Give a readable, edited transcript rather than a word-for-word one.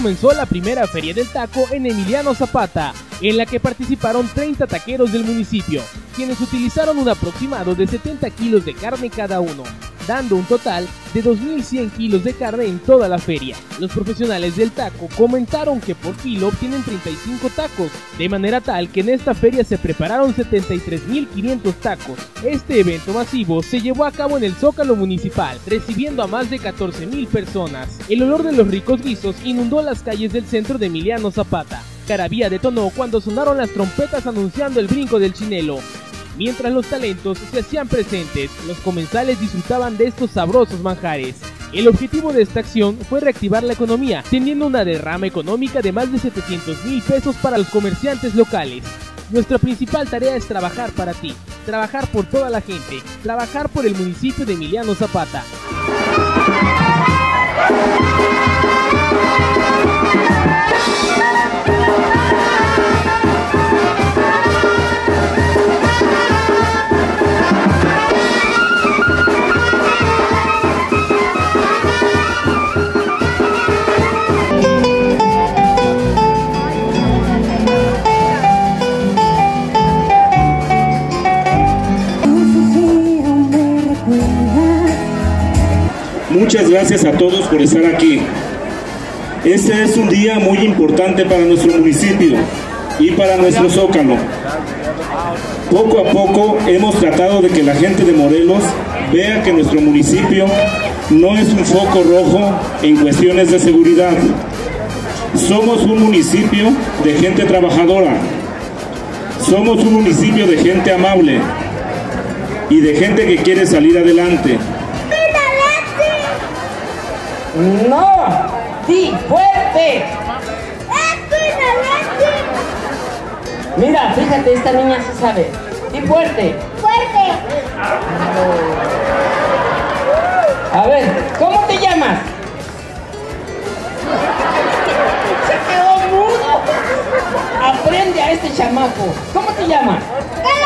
comenzó la primera Feria del Taco en Emiliano Zapata, en la que participaron 30 taqueros del municipio, quienes utilizaron un aproximado de 70 kilos de carne cada uno, dando un total de 2.100 kilos de carne en toda la feria. Los profesionales del taco comentaron que por kilo obtienen 35 tacos, de manera tal que en esta feria se prepararon 73.500 tacos. Este evento masivo se llevó a cabo en el Zócalo Municipal, recibiendo a más de 14.000 personas. El olor de los ricos guisos inundó las calles del centro de Emiliano Zapata. Garabía detonó cuando sonaron las trompetas anunciando el brinco del Chinelo. Mientras los talentos se hacían presentes, los comensales disfrutaban de estos sabrosos manjares. El objetivo de esta acción fue reactivar la economía, teniendo una derrama económica de más de 700.000 pesos para los comerciantes locales. Nuestra principal tarea es trabajar para ti, trabajar por toda la gente, trabajar por el municipio de Emiliano Zapata. Muchas gracias a todos por estar aquí. Este es un día muy importante para nuestro municipio y para nuestro Zócalo. Poco a poco hemos tratado de que la gente de Morelos vea que nuestro municipio no es un foco rojo en cuestiones de seguridad. Somos un municipio de gente trabajadora. Somos un municipio de gente amable y de gente que quiere salir adelante. ¡No! ¡Di fuerte! Mira, fíjate, esta niña sí sabe. ¡Di fuerte! ¡Fuerte! A ver, ¿cómo te llamas? Se quedó mudo. Aprende a este chamaco. ¿Cómo te llamas?